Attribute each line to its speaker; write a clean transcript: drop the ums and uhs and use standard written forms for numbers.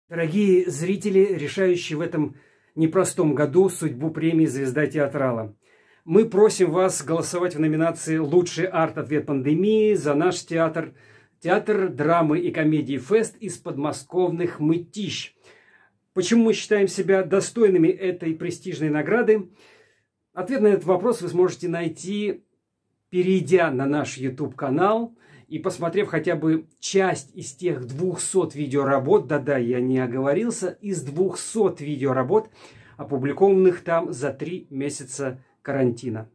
Speaker 1: Дорогие зрители, решающие в этом непростом году судьбу премии «Звезда театрала», мы просим вас голосовать в номинации «Лучший арт-ответ пандемии» за наш театр, театр драмы и комедии «Фест» из подмосковных Мытищ. Почему мы считаем себя достойными этой престижной награды? Ответ на этот вопрос вы сможете найти, перейдя на наш YouTube-канал и посмотрев хотя бы часть из тех 200 видеоработ, да-да, я не оговорился, из 200 видеоработ, опубликованных там за 3 месяца карантина.